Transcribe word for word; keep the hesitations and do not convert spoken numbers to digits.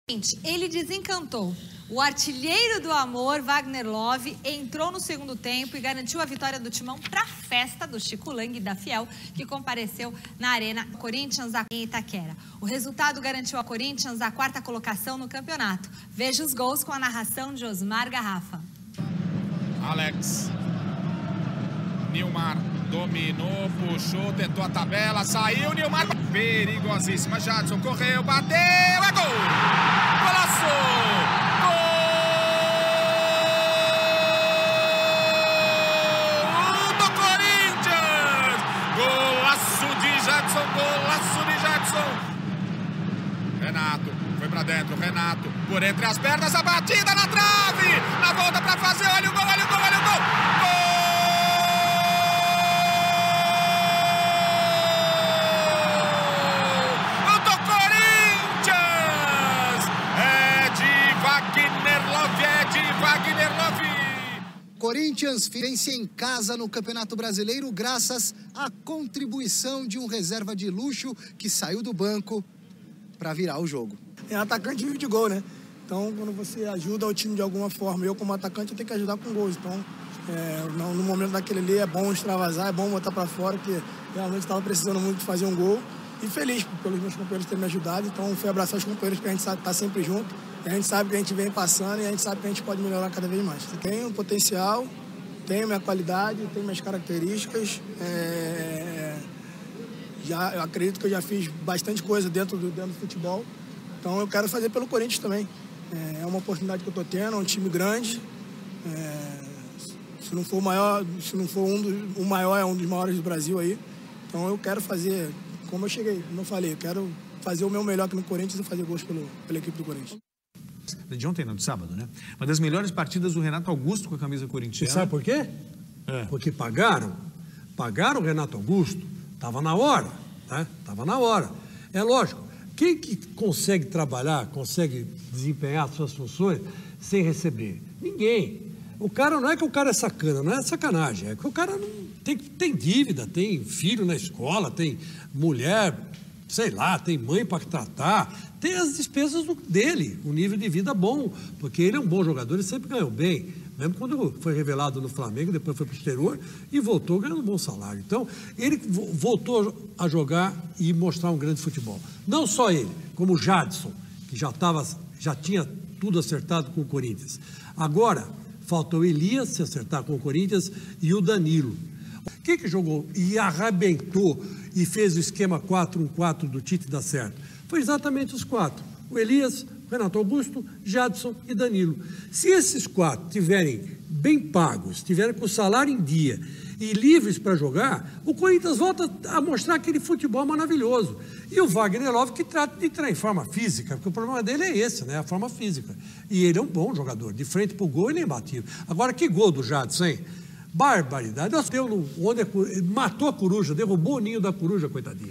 Ele desencantou. O artilheiro do amor, Wagner Love, entrou no segundo tempo e garantiu a vitória do Timão para a festa do Chico Lang da Fiel, que compareceu na Arena Corinthians em Itaquera. O resultado garantiu a Corinthians a quarta colocação no campeonato. Veja os gols com a narração de Osmar Garrafa. Alex. Nilmar dominou, puxou, tentou a tabela, saiu, Nilmar. Perigosíssima, Jadson correu, bateu, é gol! Golaço! Gol do Corinthians! Golaço de Jadson, golaço de Jadson! Renato, foi pra dentro, Renato, por entre as pernas, a batida na trave! Na volta pra fazer, olha o gol, olha o gol, olha o gol! Gol! Wagner Love. Corinthians vence em casa no Campeonato Brasileiro graças à contribuição de um reserva de luxo que saiu do banco para virar o jogo. É atacante vive de gol, né? Então, quando você ajuda o time de alguma forma, eu como atacante eu tenho que ajudar com gols. Então, é, no momento daquele ali é bom extravasar, é bom botar para fora, porque realmente estava precisando muito de fazer um gol. E feliz pelos meus companheiros terem me ajudado. Então, fui abraçar os companheiros, que a gente sabe que tá sempre junto. A gente sabe que a gente vem passando e a gente sabe que a gente pode melhorar cada vez mais. Tenho potencial, tenho minha qualidade, tenho minhas características. É... Já, eu acredito que eu já fiz bastante coisa dentro do, dentro do futebol. Então eu quero fazer pelo Corinthians também. É uma oportunidade que eu estou tendo, é um time grande. É... Se não for o maior, se não for um dos, o maior, é um dos maiores do Brasil aí. Então eu quero fazer, como eu cheguei, como eu falei, eu quero fazer o meu melhor aqui no Corinthians e fazer gols pelo, pela equipe do Corinthians. De ontem, não, de sábado, né? Uma das melhores partidas do Renato Augusto com a camisa corintiana. E sabe por quê? É. Porque pagaram, pagaram o Renato Augusto, estava na hora, né? Estava na hora. É lógico, quem que consegue trabalhar, consegue desempenhar suas funções sem receber? Ninguém. O cara, não é que o cara é sacana, não é sacanagem, é que o cara não tem, tem dívida, tem filho na escola, tem mulher, sei lá, tem mãe para tratar, tem as despesas do, dele, um nível de vida bom, porque ele é um bom jogador, ele sempre ganhou bem, mesmo quando foi revelado no Flamengo, depois foi para o exterior e voltou ganhando um bom salário. Então, ele voltou a jogar e mostrar um grande futebol. Não só ele, como o Jadson, que já, tava, já tinha tudo acertado com o Corinthians. Agora, faltou o Elias se acertar com o Corinthians e o Danilo. Quem que jogou e arrebentou e fez o esquema quatro um quatro do Tite dar certo? Foi exatamente os quatro. O Elias, Renato Augusto, Jadson e Danilo. Se esses quatro tiverem bem pagos, tiverem com o salário em dia e livres para jogar, o Corinthians volta a mostrar aquele futebol maravilhoso. E o Wagner Love que trata de entrar em forma física, porque o problema dele é esse, né? A forma física. E ele é um bom jogador. De frente para o gol, ele é imbatível. Agora, que gol do Jadson, hein? Barbaridade. Nós temos onde matou a coruja, derrubou o ninho da coruja, coitadinho.